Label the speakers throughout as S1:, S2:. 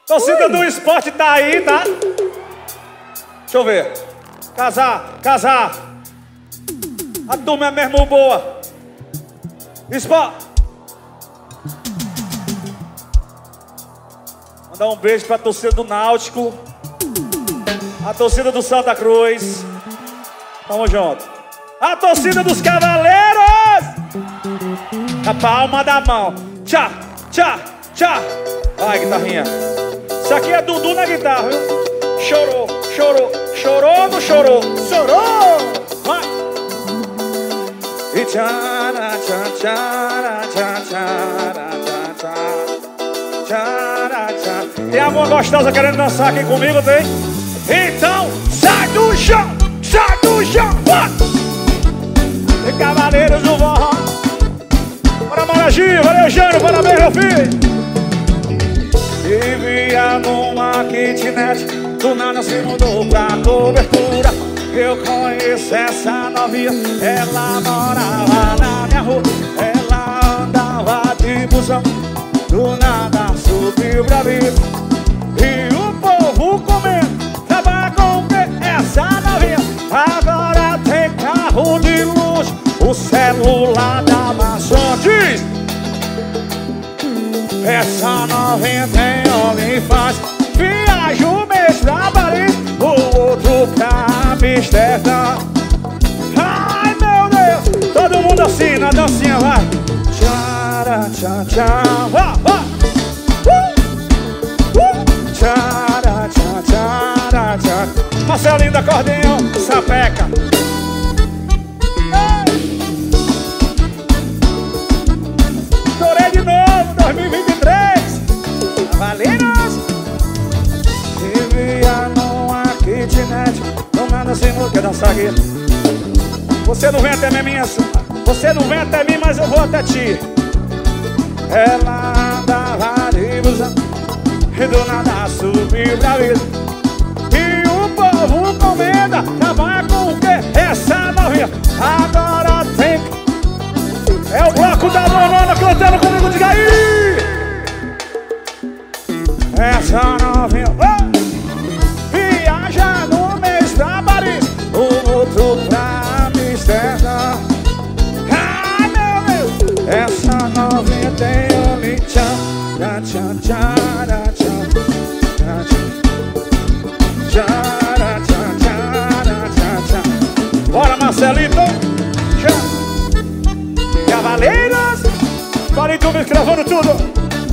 S1: Torcida do esporte tá aí, tá? Deixa eu ver. Casar. A turma é mesmo boa. Esporte. Mandar um beijo pra torcida do Náutico. A torcida do Santa Cruz. Tamo junto. A torcida dos Cavaleiros. A palma da mão. Tchá. Vai, guitarrinha. Isso aqui é Dudu na guitarra, viu? Chorou. Chorou, não chorou? Chorou! Vai! E tchara. Tem alguma gostosa querendo dançar aqui comigo, tem? Então, sai do chão! Vai! E Cavaleiros do Forró. Bora, Maraginho, valeu, Jânio, parabéns, meu filho! Vivia numa kitnet, do nada se mudou pra cobertura. Eu conheço essa novinha, ela morava na minha rua. Ela andava de busão, do nada subiu pra vida. E o povo comendo, tava com o quê? Essa novinha agora tem carro de luxo, o celular da maçã diz. Essa novinha tem homem faz, viaja um mês pra Paris, o outro pra Amsterdã. Ai meu Deus, todo mundo assim na dancinha, vai. Tchara, vai. Tchara. Marcelinho do acordeão, sapeca. Estourei de novo, 2023. Cavaleiros. Vivia numa kitnet, não nada sem não quer dançar aqui. Você não vem até mim, você não vem até mim, mas eu vou até ti. Ela andava de busão e do nada subiu pra vida. E o povo comenda, tava com o quê? Essa novinha agora tem. É o bloco da banana cantando comigo, diga aí! Essa novinha viaja no mês pra Paris, o outro pra Amsterdã. Ai meu Deus, essa novinha tem um lichão. Bora, Marcelito! Cavaleiros! Parem tudo, gravando tudo!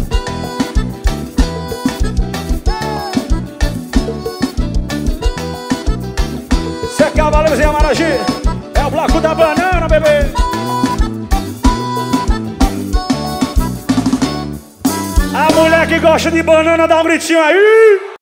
S1: Cê é Cavaleiros em Amaragi, é o bloco da banana, bebê! A mulher que gosta de banana dá um gritinho aí!